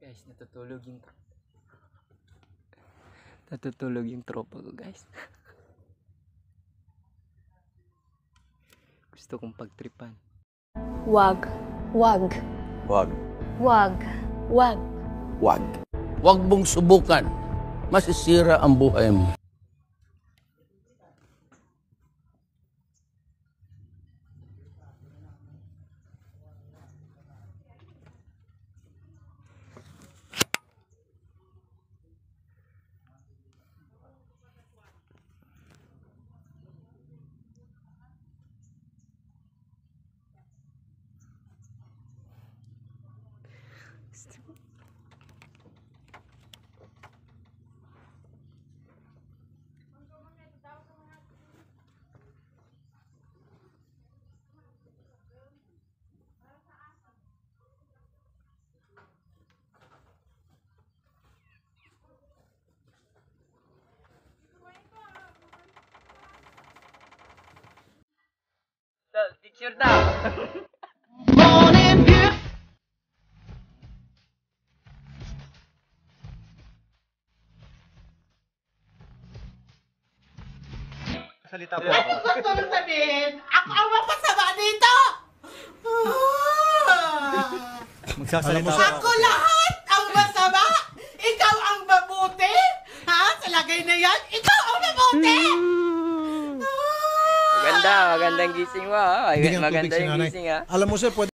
Guys, natutulog yung tropa ko, guys. Gusto kong pagtripan. Wag. Wag. Wag. Wag. Wag. Wag. Huwag mong subukan. Masisira ang buhay mo. Teacher daw. Salita po ako. Gusto mo sabihin, ako ang mapasama dito! Magsasalita Ako lahat ang masama! Ikaw ang mabuti! Ha? Sa lagay na yan, ikaw ang mabuti! Magandang gising mo, ha? Bigyan tubig Maganda si yung nanay. gising, ha? Alam mo sir, pwede